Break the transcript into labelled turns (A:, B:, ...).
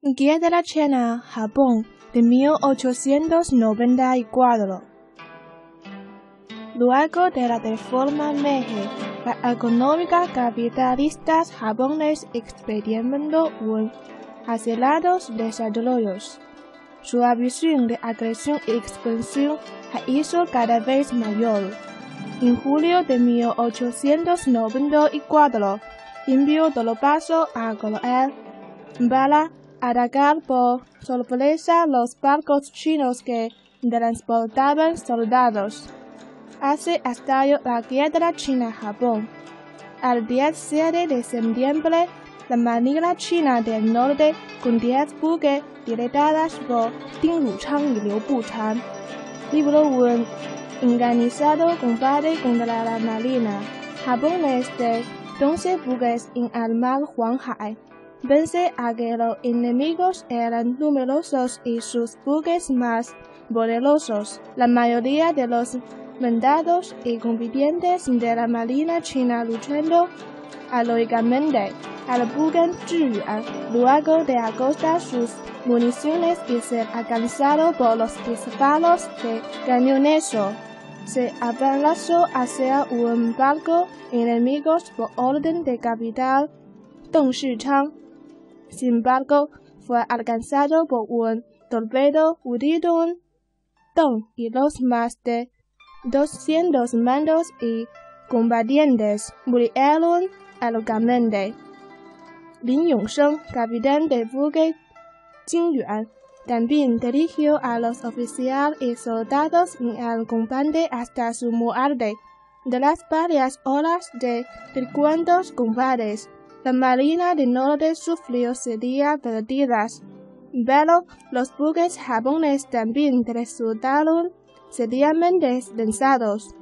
A: Guía de la China, Japón, de 1894. Luego de la reforma Meiji, la económica capitalistas japoneses experimentó un acelerados desarrollos. Su ambición de agresión y expansión se hizo cada vez mayor. En julio de 1894, envió tropas a Corea para atacar por sorpresa los barcos chinos que transportaban soldados. Así estalló la guerra China-Japón. El 17 de septiembre, la Marina China del Norte, con 10 buques liderados por Ding Ruchang y Liu Buchan, libró un organizado combate contra la Marina japonesa de 12 buques en el mar Huanghai. Pensé a que los enemigos eran numerosos y sus buques más poderosos. La mayoría de los mandados y combatientes de la Marina China luchando heroicamente al buque Zhiyuan, luego de agotar sus municiones y ser alcanzado por los disparos de cañoneros, se abalanzó hacia un barco enemigo por orden del capitán Deng Shichang. Sin embargo, fue alcanzado por un torpedo hundido. Deng y los más de 200 mandos y combatientes murieron heroicamente. Lin Yongsheng, capitán del buque Jingyuan, también dirigió a los oficiales y soldados en el combate hasta su muerte. De las varias horas de frecuentes combates, la Marina del Norte sufrió serias pérdidas, pero los buques japoneses también resultaron seriamente lanzados.